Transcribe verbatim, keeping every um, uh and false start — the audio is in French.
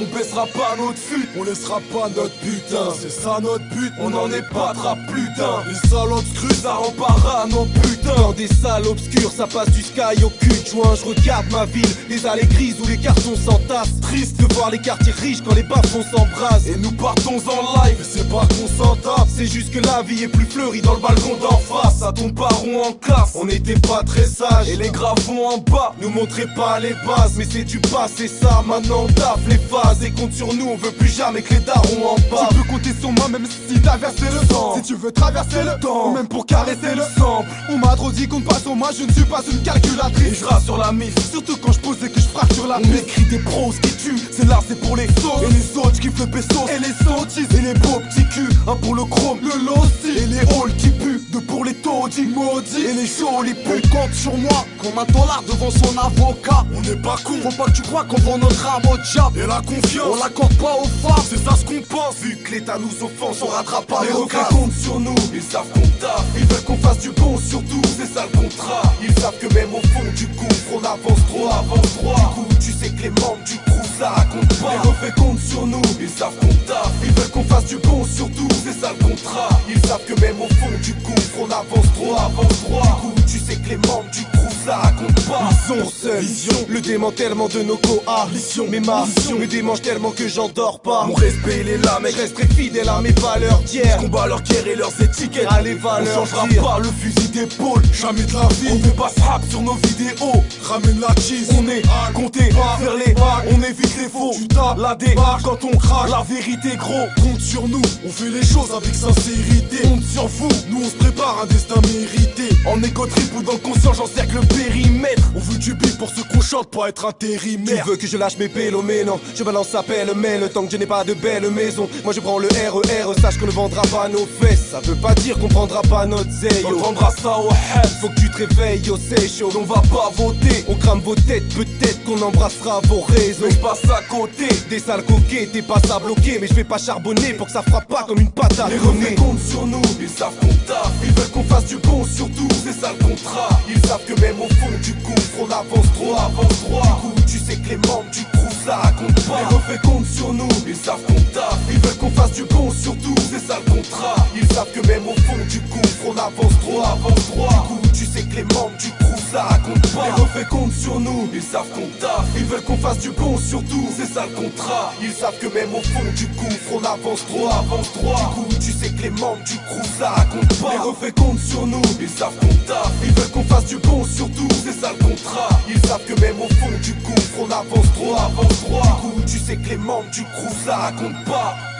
On baissera pas notre fut, on laissera pas notre putain. C'est ça notre but, on n'en est pas trap putain. Les salopes scrutent, ça rend pas rare, non putain. Dans des salles obscures, ça passe du sky au cul de joint. Je regarde ma ville, les allées grises où les cartons s'entassent. Triste de voir les quartiers riches quand les bas-fonds s'embrasent. Et nous partons en live, mais c'est pas qu'on s'en tape. C'est juste que la vie est plus fleurie dans le balcon d'en face. Ça tombe pas rond en classe, on n'était pas très sages. Et les gravons en bas nous montraient pas les bases. Mais c'est du passé ça, maintenant on taffe les phases. Et compte sur nous, on veut plus jamais que les darons en bas. Tu peux compter sur moi même si t'as versé le sang. Si tu veux traverser le temps, ou même pour caresser le sang. On m'a trop dit qu'on ne passe sur moi, je ne suis pas une calculatrice. Et je rassure la mif, surtout quand je pose et que je fracture la on écrit des pros qui tuent, c'est là c'est pour les sauts. Et les autres qui kiffent le pesto, et les sautistes, et les beaux petits culs. Un pour le chrome, le lossi, et les halls qui puent. Deux pour les taudis, maudits, et les jolis putes. Compte sur moi, comme un dollar devant son avocat. On n'est pas con, faut pas que tu crois qu'on vend notre âme au diable. Et la confiance, on l'accorde pas aux femmes. C'est ça ce qu'on pense, vu que l'État nous offense, on rattrape pas les les requins comptent sur nous, ils savent qu'on taffe. Ils veulent qu'on fasse du bon surtout, c'est ça le contrat. Ils savent que même au fond du gouffre, on avance trop, avance droit. Du coup, tu sais que les membres du crew, ça raconte pas. Les refais comptent sur nous, ils savent qu'on taffe. Ils veulent qu'on fasse du bon surtout, c'est ça le contrat. Ils savent que même au fond du gouffre, on avance trop, avance droit. Du coup, tu sais que les membres du crew, ça raconte pas. Ils ont seule vision, le démantèlement de nos coalitions. Mes martions me démangent tellement que j'en dors pas. Mon respect il est là mec, je resterai fidèle à mes valeurs d'hier. Combat leur guerre et leurs étiquettes. À les valeurs, on changera pas le fusil d'épaule. Jamais de la vie, on fait pas srap sur nos vidéos. Ramène la cheese, on est à compter, faire les vagues, on évite les faux. Tu tapes la débarque quand on crache, la vérité gros. Compte sur nous, on fait les choses avec sincérité. On s'en fout, nous on se prépare un destin mérité. En égo trip ou dans le conscient, j'encercle le périmètre. On veut du bif pour ceux qu'on chante, pas être intérimaire. Tu veux que je lâche mes pélos, mais non, je balance sa pelle, mais le temps que je n'ai pas de belle maison. Moi je prends le R E R, sache qu'on ne vendra pas nos fesses. Ça veut pas dire qu'on prendra pas notre zeyo. On prendra ça au head. Faut que tu te réveilles, yo c'est chaud. On va pas voter, on crame vos têtes, peut-être qu'on embrassera vos réseaux. On passe à côté, des sales coquets, t'es pas ça bloqué. Mais je vais pas charbonner pour que ça frappe pas comme une patate. Les refais comptent sur nous, ils savent qu'on taffe. Ils veulent qu'on fasse du bon surtout, c'est ça le contrat. Ils savent que même au fond du gouffre, on avance trop, avance droit. Du coup, tu sais que les membres du crew, ça raconte pas. Les refais comptent sur nous, ils savent qu'on taffe. Ils veulent qu'on fasse du bon surtout, c'est ça le contrat. Ils savent que même au fond du gouffre, on avance trop, avance droit. Du coup, tu sais que les membres du crew, ça raconte pas. Les refais comptent sur nous, ils savent qu'on taffe. Ils veulent qu'on fasse du bon surtout, c'est ça le contrat. Ils savent que même au fond du gouffre, on avance trop, avance droit. Du coup, tu sais que les membres du crew, ça raconte pas. Les refais comptent sur nous, ils savent qu'on taffe. Ils veulent qu'on fasse du bon surtout, c'est ça le contrat. Ils savent que même au fond du gouffre, on avance trop, avance droit. Du coup, tu sais que les membres du crew, ça raconte pas.